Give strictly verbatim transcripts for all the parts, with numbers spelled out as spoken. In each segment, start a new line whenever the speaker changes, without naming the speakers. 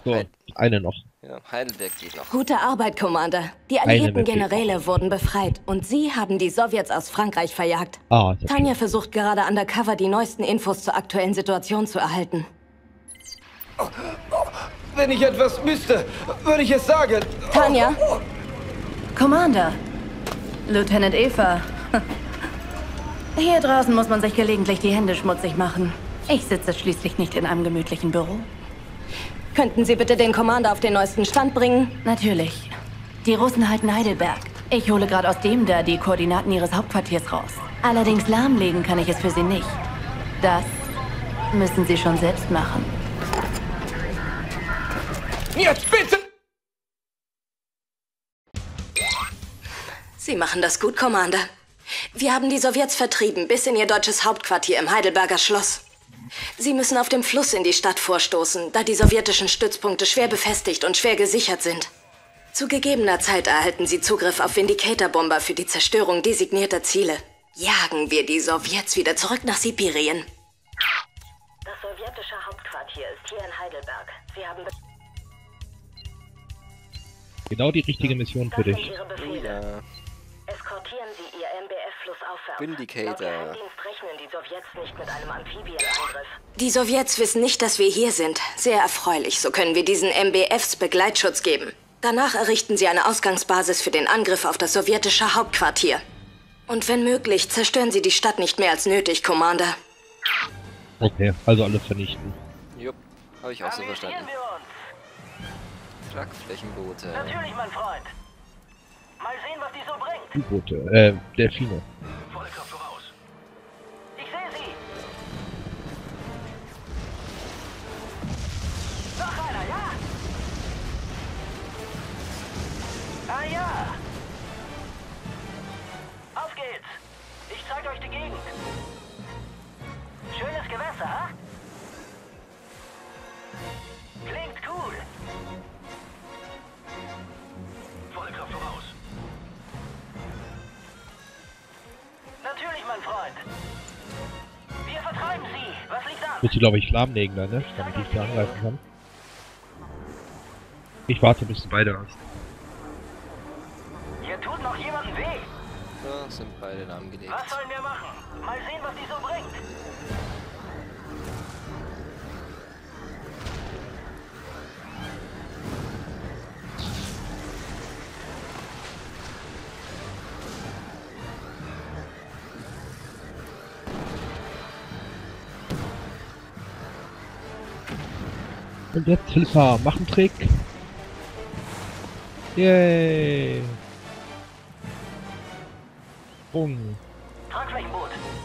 So,
Heid
eine noch.
ja, Heidelberg geht noch.
Gute Arbeit, Commander. Die
Eine
alliierten
wirklich.
Generäle wurden befreit und Sie haben die Sowjets aus Frankreich verjagt.
Ah, ist ja
Tanja
schön.
versucht gerade undercover die neuesten Infos zur aktuellen Situation zu erhalten.
Wenn ich etwas wüsste, würde ich es sagen.
Tanja?
Commander. Lieutenant Eva. Hier draußen muss man sich gelegentlich die Hände schmutzig machen. Ich sitze schließlich nicht in einem gemütlichen Büro.
Könnten Sie bitte den Commander auf den neuesten Stand bringen?
Natürlich. Die Russen halten Heidelberg. Ich hole gerade aus dem da die Koordinaten ihres Hauptquartiers raus. Allerdings lahmlegen kann ich es für Sie nicht. Das müssen Sie schon selbst machen.
Jetzt bitte!
Sie machen das gut, Commander. Wir haben die Sowjets vertrieben bis in ihr deutsches Hauptquartier im Heidelberger Schloss. Sie müssen auf dem Fluss in die Stadt vorstoßen, da die sowjetischen Stützpunkte schwer befestigt und schwer gesichert sind. Zu gegebener Zeit erhalten Sie Zugriff auf Vindicator-Bomber für die Zerstörung designierter Ziele. Jagen wir die Sowjets wieder zurück nach Sibirien.
Das sowjetische Hauptquartier ist hier in Heidelberg. Sie haben...
Genau die richtige Mission für
Das sind
dich.
Ihre Befehle.
Ja.
Eskortieren Sie Ihr M B F flussaufwärts.
Vindicator.
Laut Geheimdienst rechnen die Sowjets nicht mit einem Amphibienangriff.
Die Sowjets wissen nicht, dass wir hier sind. Sehr erfreulich. So können wir diesen M B Fs Begleitschutz geben. Danach errichten sie eine Ausgangsbasis für den Angriff auf das sowjetische Hauptquartier. Und wenn möglich, zerstören sie die Stadt nicht mehr als nötig, Commander.
Okay, also alles vernichten.
Jupp, habe ich auch so verstanden.
Amüsieren wir uns.
Tragflächenboote.
Natürlich, mein Freund. Mal sehen, was die so bringt.
U-Boote, äh, Delfine.
Volle Kraft voraus. Ich sehe sie. Noch einer, ja? Ah ja. Auf geht's. Ich zeig euch die Gegend. Schönes Gewässer, ha? Klingt cool. Volle Kraft voraus. Natürlich, mein Freund. Wir vertreiben sie. Was liegt an?
Muss sie, glaube ich, lahmlegen dann, ne? Damit ich da angreifen kann. Ich warte, bis du beide hast.
Hier tut noch jemandem weh.
So, sind beide lahmgelegt.
Was sollen wir machen? Mal sehen, was die so bringt.
Und jetzt Hilfe, mach einen Trick. Yay. Sprung.
Tragflächenboot.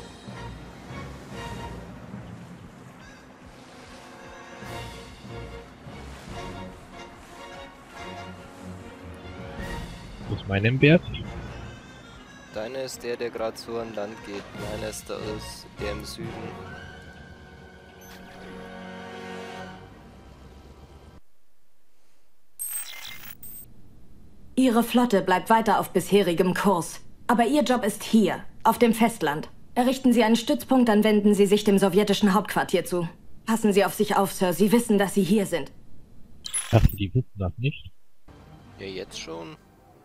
Wo ist mein M B F?
Deiner ist der, der gerade so an Land geht. Meiner ist da ist der im Süden.
Ihre Flotte bleibt weiter auf bisherigem Kurs. Aber Ihr Job ist hier, auf dem Festland. Errichten Sie einen Stützpunkt, dann wenden Sie sich dem sowjetischen Hauptquartier zu. Passen Sie auf sich auf, Sir. Sie wissen, dass Sie hier sind.
Dachte, die wissen das nicht.
Ja, jetzt schon.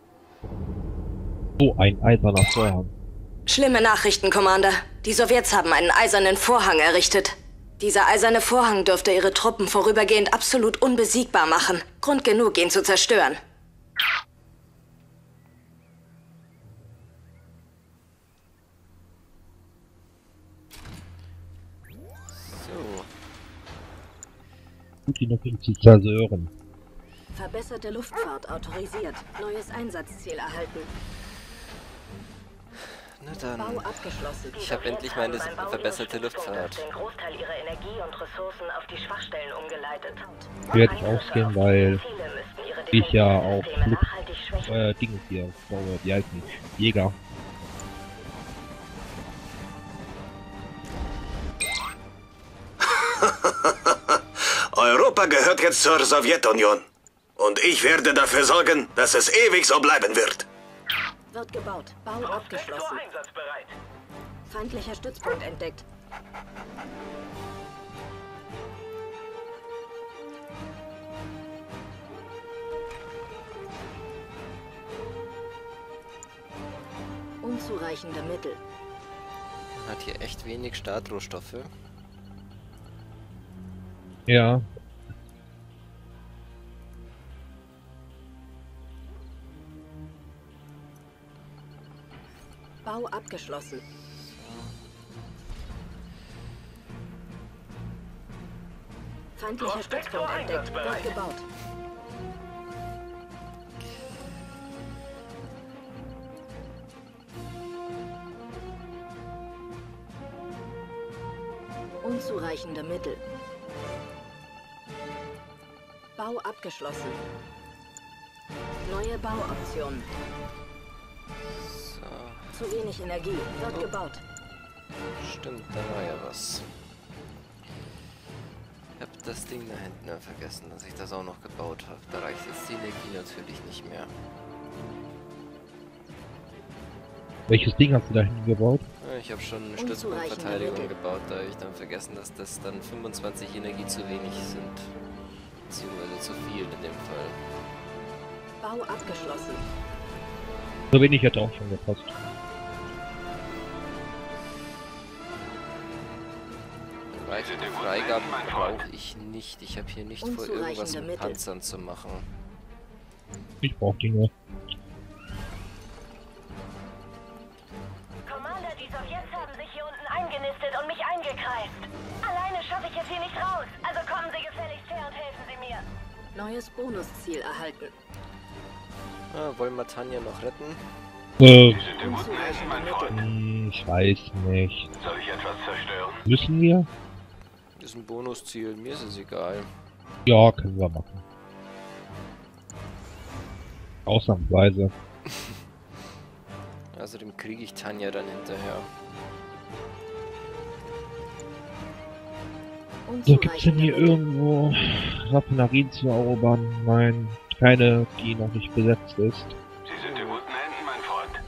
So ein eiserner Vorhang.
Schlimme Nachrichten, Commander. Die Sowjets haben einen eisernen Vorhang errichtet. Dieser eiserne Vorhang dürfte Ihre Truppen vorübergehend absolut unbesiegbar machen. Grund genug, ihn zu zerstören.
So.
Gut genug, ihn zu zerstören.
Verbesserte Luftfahrt autorisiert. Neues Einsatzziel erhalten.
Na dann.
Bau abgeschlossen.
Ich habe endlich meine
Beim Bau
verbesserte
ihres Stützpunktes
Luftfahrt.
den Großteil ihrer Energie und Ressourcen auf die Schwachstellen umgeleitet.
Werde ich ausgehen, weil
Ziele müssten ihre
ich ja auch
Defensivsysteme
Luft,
nachhaltig schwächen.
äh, Dinge hier baue, die heißen Jäger.
Europa gehört jetzt zur Sowjetunion. Und ich werde dafür sorgen, dass es ewig so bleiben wird.
Wird gebaut. Bau abgeschlossen.
Einsatzbereit.
Feindlicher Stützpunkt entdeckt. Unzureichende Mittel.
Man hat hier echt wenig Startrohstoffe.
Ja.
Bau abgeschlossen. Feindlicher Stützpunkt entdeckt. Wird gebaut. Unzureichende Mittel. Bau abgeschlossen. Neue Bauoptionen.
So,
Zu wenig Energie. Wird
Oh.
gebaut.
stimmt, da war ja was. Ich hab das Ding da hinten ja vergessen, dass ich das auch noch gebaut habe. Da reicht jetzt die Energie natürlich nicht mehr.
Welches Ding hast du da hinten gebaut?
Ja, Ich habe schon eine
Unzureichende
Stützpunktverteidigung
Mittel.
gebaut, da habe ich dann vergessen, dass das dann fünfundzwanzig Energie zu wenig sind. Beziehungsweise zu viel in dem Fall.
Bau abgeschlossen.
So wenig hätte auch schon gepasst.
Weitere Freigaben brauche ich nicht. Ich habe hier nicht vor, irgendwas
Unzureichende
mit
Mittel.
Panzern zu machen.
Ich brauch die nur.
Commander, die Sowjets haben sich hier unten eingenistet und mich eingekreist. Alleine schaffe ich es hier nicht raus. Also kommen Sie gefälligst her und helfen Sie mir.
Neues Bonusziel erhalten.
Ah, wollen wir Tanja noch retten?
Äh,
Unzureichende Mittel.
hm, ich weiß nicht.
Soll ich etwas zerstören?
Müssen wir?
Das ist ein Bonusziel, mir ist es egal.
Ja, können wir machen. Ausnahmsweise.
Außerdem kriege ich Tanja dann hinterher.
So, gibt's denn hier
Mittel.
irgendwo Raffinerien zu erobern? Nein, keine, die noch nicht besetzt ist.
Sie sind in guten Händen, mein Freund.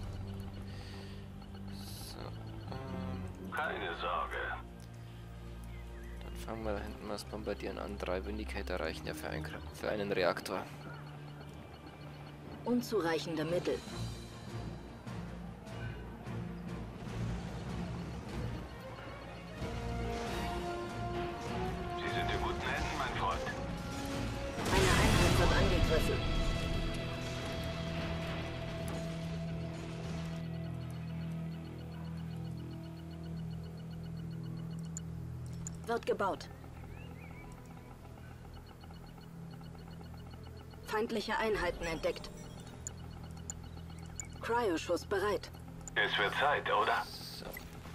So, ähm,
Keine Sorge.
dann fangen wir da hinten mal das Bombardieren an. Drei Vindicator reichen ja für, ein, für einen Reaktor.
Unzureichende Mittel.
Sie sind in guten Händen, mein Freund.
Eine Einheit wird angegriffen. Wird gebaut. Feindliche Einheiten entdeckt. Cryoschuss bereit.
Es wird Zeit, oder?
So,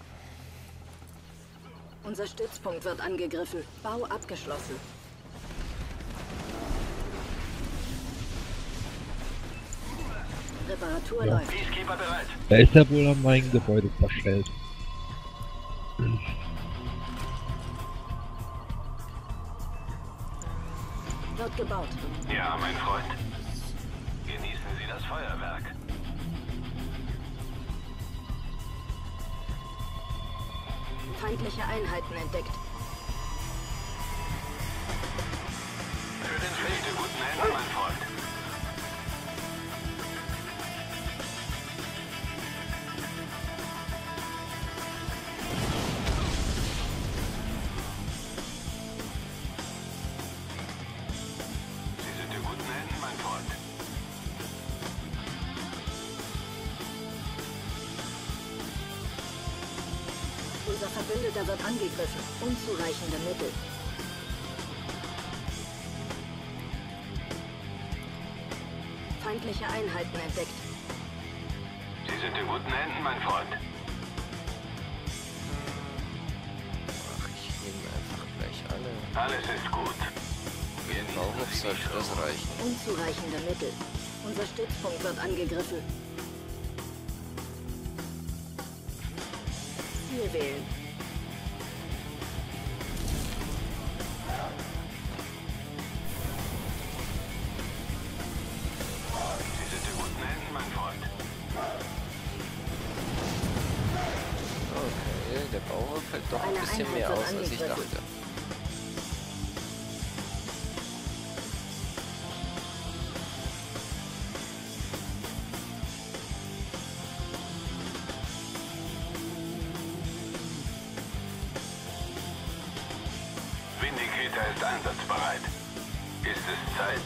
Unser Stützpunkt wird angegriffen. Bau abgeschlossen. Reparatur
Ja.
läuft.
Peacekeeper bereit.
Da ist er wohl an mein Gebäude verstellt.
Wird gebaut.
Ja, mein Freund. Genießen Sie das Feuerwerk.
Feindliche Einheiten entdeckt.
Für den Fleet in guten Händen, mein Freund. Sie sind in guten Händen, mein Freund.
Unser Verbündeter wird angegriffen. Unzureichende Mittel. Feindliche Einheiten entdeckt.
Sie sind in guten Händen, mein Freund.
ach, ich nehme einfach gleich alle.
Alles ist gut.
Den Bauhof sollte das reichen.
Unzureichende Mittel. Unser Stützpunkt wird angegriffen. Ziel wählen.
Sie sind in guten Händen, mein Freund.
Okay, der Bauhof fällt doch ein
Eine
bisschen
Einheit
mehr
wird
aus, als ich
angegriffen.
dachte.
einsatzbereit. Ist es Zeit?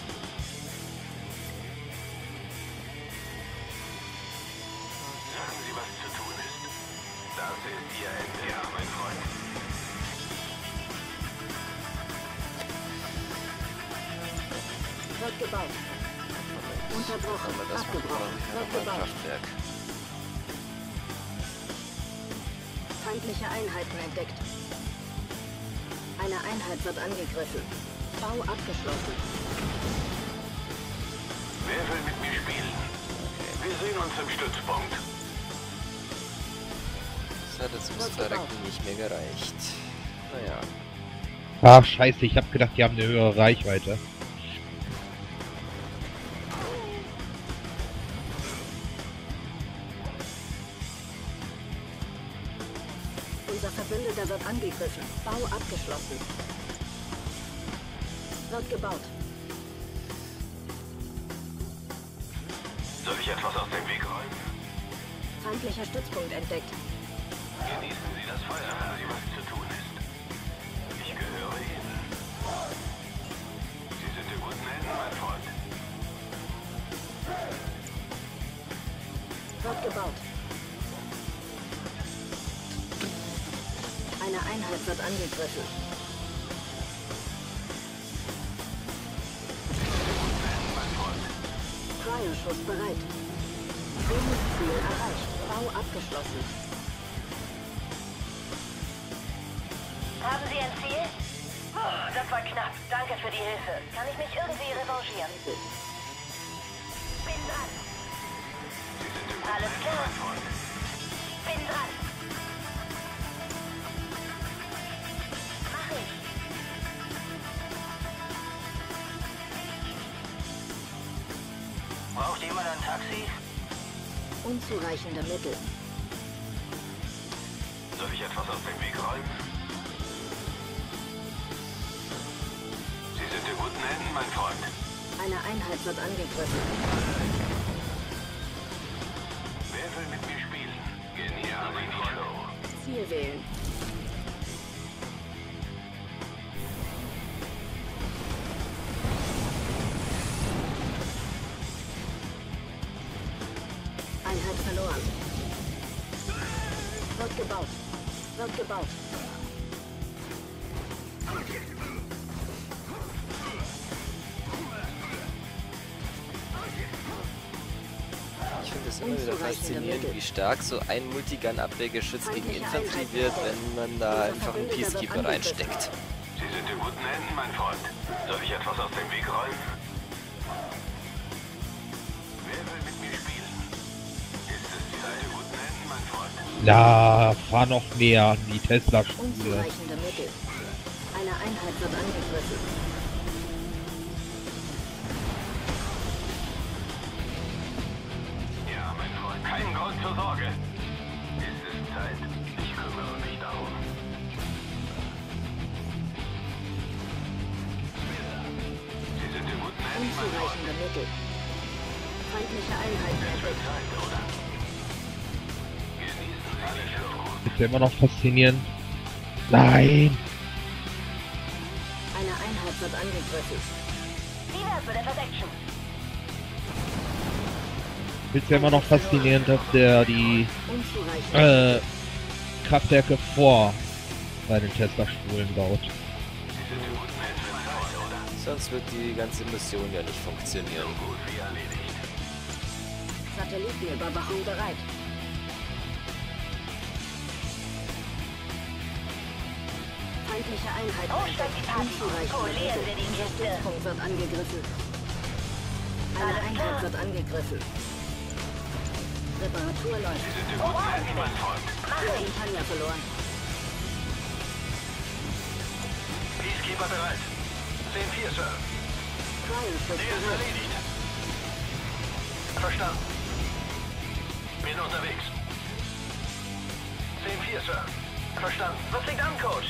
Sagen Sie, was zu tun ist. Das ist Ihr Ende. Ja, mein Freund.
Wird gebaut. Unterbrochen.
Haben wir das
Abgebrochen. Wird
nochmal ein
gebaut.
Kraftwerk.
Feindliche Einheiten entdeckt. Eine Einheit wird angegriffen. Bau abgeschlossen.
Wer will mit mir spielen? Wir sehen uns im Stützpunkt.
Das hat jetzt ums Verrecken nicht mehr gereicht. Naja.
Ach, scheiße, ich hab gedacht, die haben eine höhere Reichweite.
Unser Verbündeter wird angegriffen. Bau abgeschlossen. Wird gebaut.
Soll ich etwas aus dem Weg räumen?
Feindlicher Stützpunkt entdeckt.
Genießen Sie das Feuer, wenn Sie was zu tun ist. Ich gehöre Ihnen. Sie sind in guten Händen, mein Freund.
Wird gebaut. Eine Einheit wird angegriffen. Cryo-Schuss bereit. Ziel erreicht. Bau abgeschlossen.
Haben Sie ein Ziel? Oh, das war knapp. Danke für die Hilfe. Kann ich mich irgendwie revanchieren? Bin dran. Alles klar. Bin dran. Mach ich.
Braucht jemand ein Taxi?
Unzureichende Mittel.
Soll ich etwas aus dem Weg räumen? Sie sind in guten Händen, mein Freund.
Eine Einheit wird angegriffen.
Wer will mit mir spielen? Genießen Sie die Show.
Ziel wählen. Einheit verloren. Wird gebaut. Wird gebaut.
Ich finde es immer wieder faszinierend, wie stark so ein Multigun-Abwehrgeschütz gegen Infanterie wird, wenn man da einfach einen Peacekeeper reinsteckt.
Sie sind in guten Händen, mein Freund. Soll ich etwas aus dem Weg räumen? Wer will mit mir spielen? Ist es die in guten Händen, mein Freund?
Na, fahr noch mehr an die Tesla-Schule.
Unzureichende Mittel. Eine Einheit wird angegriffen.
Ja, mein Freund. Kein Grund zur Sorge. Ist es Zeit? Ich kümmere mich darum. Sie sind in guten Händen, mein Freund.
Unzureichende Mittel. Feindliche Einheiten
Es wird
entdeckt.
Zeit, oder? Genießen Sie die Show.
Ist ja immer noch faszinierend. Nein!
Eine Einheit wird angegriffen.
Wie wär's mit etwas Action?
Ist ja immer noch faszinierend, dass der die
Unzureichende.
äh, Kraftwerke vor bei den Tesla-Spulen baut.
Sonst wird die ganze Mission ja nicht funktionieren.
Satellitenüberwachung bereit. Feindliche Einheiten.
Oh, steigt die Party.
Unzureichende
Polieren
Mittel.
Sie die
Unser
Kiste.
Stützpunkt wird angegriffen. Eine
Alles
Einheit
klar.
wird angegriffen. Reparatur läuft.
Mach ich.
Impania verloren.
Peacekeeper bereit. zehn vier, Sir.
Cryo-Schuss bereit.
erledigt. Verstanden. Bin unterwegs. zehn vier, Sir. Verstanden. Was liegt an, Coach?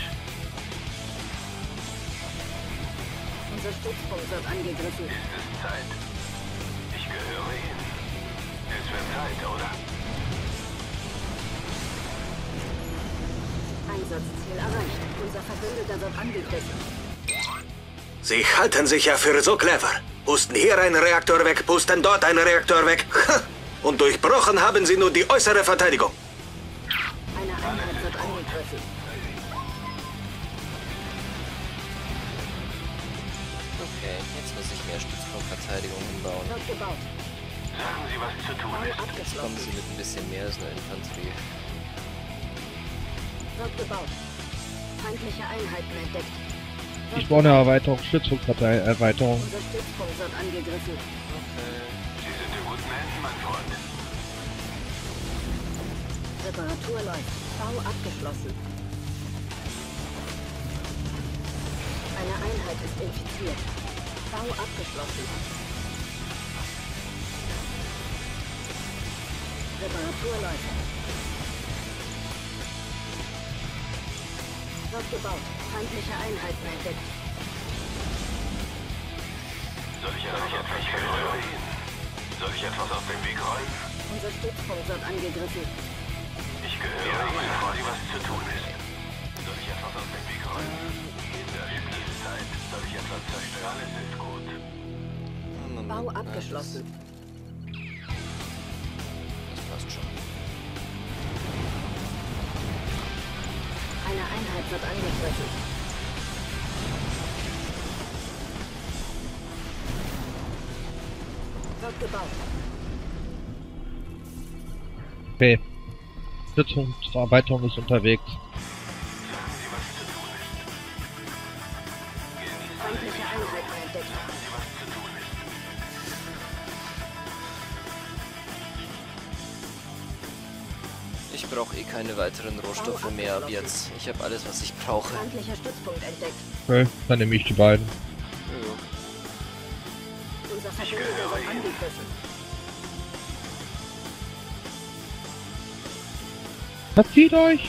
Unser Stützpunkt wird angegriffen.
Ist es Zeit? Ich gehöre Ihnen. Es wird Zeit, oder?
Einsatzziel erreicht. Unser Verbündeter wird angegriffen.
Sie halten sich ja für so clever. Pusten hier einen Reaktor weg, pusten dort einen Reaktor weg. Und durchbrochen haben sie nur die äußere Verteidigung.
Eine Einheit wird angegriffen.
Okay, jetzt muss ich mehr Stützpunktverteidigung umbauen.
Wird gebaut.
Sagen Sie, was zu tun
Bau
ist.
Jetzt kommen
abgeschlossen.
sie mit ein bisschen mehr als nur Infanterie.
Wird gebaut. Feindliche Einheiten entdeckt.
Ich brauche eine Erweiterung, Stützpunktverteidigung.
Unser Stützpunkt wird angegriffen.
Sie sind in guten Händen, mein Freund.
Reparatur läuft. Bau abgeschlossen. Eine Einheit ist infiziert. Bau abgeschlossen. Reparatur läuft. Wird gebaut. Feindliche Einheiten entdeckt.
Soll ich etwas auf den Weg rollen? Soll ich etwas auf den Weg rollen?
Unser Stützpunkt wird angegriffen.
Ich gehöre Ihnen, bevor Sie was zu tun ist. Soll ich etwas auf den Weg rollen? In der Spielzeit soll ich etwas zerstören? Alles ist gut.
Moment,
Bau
na,
abgeschlossen.
Das, das passt schon.
Eine Einheit wird angegriffen. Wird gebaut.
Okay. Stützpunktserweiterung ist unterwegs.
Feindliche Einheiten entdeckt.
Ich brauche eh keine weiteren Rohstoffe mehr ab jetzt. Ich habe alles, was ich brauche.
Feindlicher Stützpunkt entdeckt.
Okay, dann nehme ich die beiden.
Ja.
Unser Verbündeter wird angegriffen.
Verzieht euch!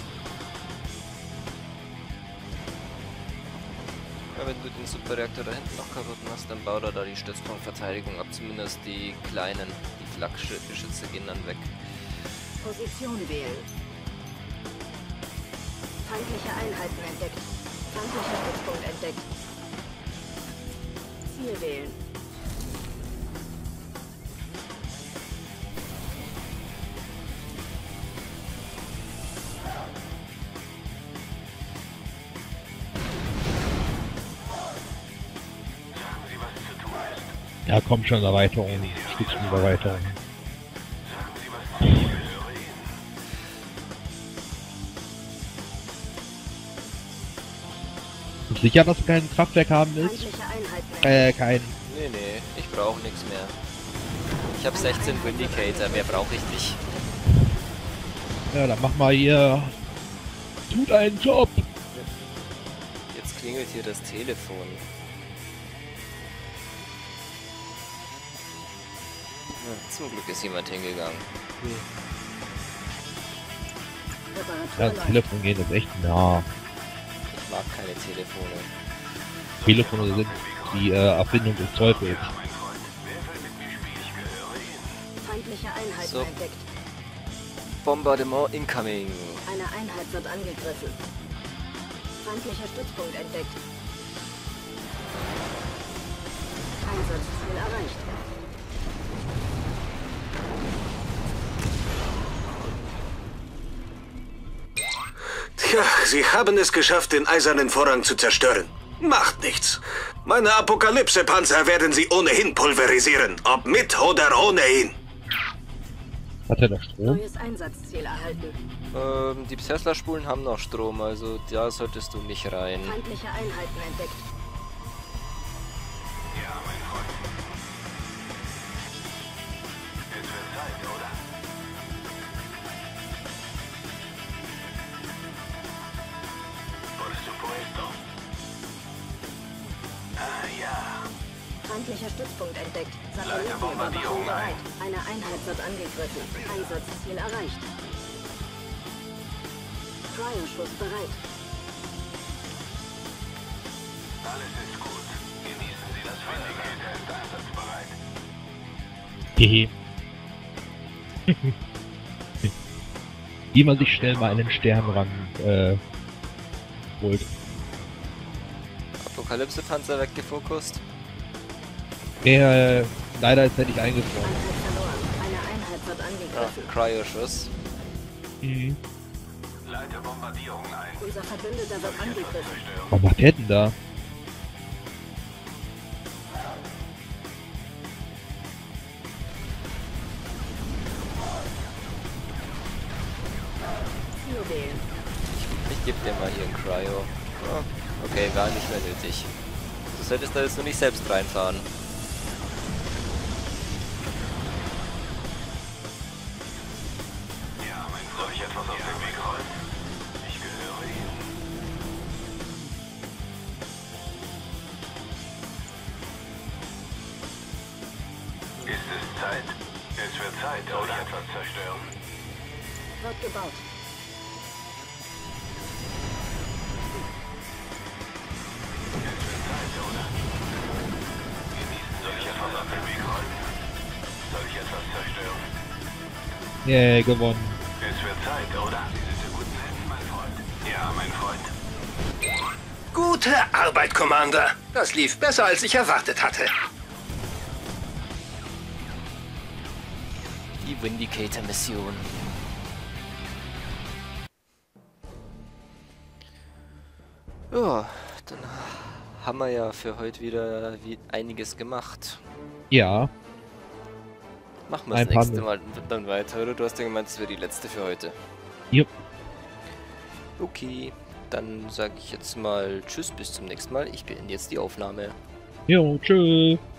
Ja, wenn du den Superreaktor da hinten noch kaputt machst, dann bau da, da die Stützpunktverteidigung ab. Zumindest die kleinen, die Flakgeschütze gehen dann weg.
Position wählen. Feindliche Einheiten entdeckt. Feindlicher Stützpunkt entdeckt. Ziel wählen.
Ja, komm schon, Erweiterung. Stützpunkterweiterung. Bist du sicher, dass du kein Kraftwerk haben willst?
Feindliche Einheiten entdeckt.
Äh, kein.
Nee, nee, ich brauche nichts mehr. Ich habe sechzehn Vindicator, mehr brauche ich nicht.
Ja, dann mach mal hier. Tut einen Job!
Jetzt klingelt hier das Telefon. Ja, zum Glück ist jemand hingegangen.
Reparatur
Ja, das
läuft.
Telefon gehen ist echt nah.
Ich mag keine Telefone.
Telefone sind die äh, Erfindung des Teufels.
Feindliche Einheiten
So.
entdeckt.
Bombardement incoming.
Eine Einheit wird angegriffen. Feindlicher Stützpunkt entdeckt. Einsatzziel erreicht.
Tja, sie haben es geschafft, den eisernen Vorhang zu zerstören. Macht nichts. Meine Apokalypse-Panzer werden sie ohnehin pulverisieren, ob mit oder ohne ihn.
Hat er noch Strom?
Neues Einsatzziel erhalten.
Ähm, die Tesla-Spulen haben noch Strom, also da solltest du nicht rein.
Feindliche Einheiten entdeckt.
Ja, mein Freund. Es wird Zeit, oder? Por supuesto. Ah, ja.
Feindlicher Stützpunkt entdeckt.
Leiter
Satellitenüberwachung
Bombardierung
bereit. Eine Einheit wird angegriffen. Einsatzziel erreicht. Cryo-Schuss bereit.
Alles ist gut. Genießen Sie das Vindicator ist einsatzbereit.
Hehe. Wie man sich schnell mal einen Sternrang äh, holt.
Apokalypse-Panzer weggefokust?
Nee, äh, leider ist er nicht eingefroren.
Eine Einheit wird
Ja,
angegriffen.
Cryo-Schuss.
Mhm.
Leite Bombardierung ein.
Unser Verbündeter wird angegriffen.
Was macht der denn da?
Ziel wählen.
Ich geb dir mal hier ein Cryo. Oh, okay, war nicht mehr nötig. Du solltest da jetzt nur nicht selbst reinfahren.
Ja, mein Soll ich etwas aus dem Weg räumen? Ich gehöre Ihnen. Ist es Zeit? Es wird Zeit, oder? Soll ich etwas zerstören?
Wird gebaut.
Soll ich etwas aus dem Weg räumen? Soll ich etwas zerstören?
Yeah, gewonnen.
Es wird Zeit, oder? Sie sind in guten Händen, mein Freund. Ja, mein Freund.
Gute Arbeit, Commander. Das lief besser, als ich erwartet hatte.
Die Vindicator-Mission. Ja, dann haben wir ja für heute wieder wie einiges gemacht.
Ja.
Machen wir
Ein
das
paar
nächste
mehr.
Mal dann weiter, oder? Du hast ja gemeint, das wäre die letzte für heute.
Jupp.
Okay, dann sage ich jetzt mal Tschüss, bis zum nächsten Mal. Ich beende jetzt die Aufnahme.
Jo, tschüss.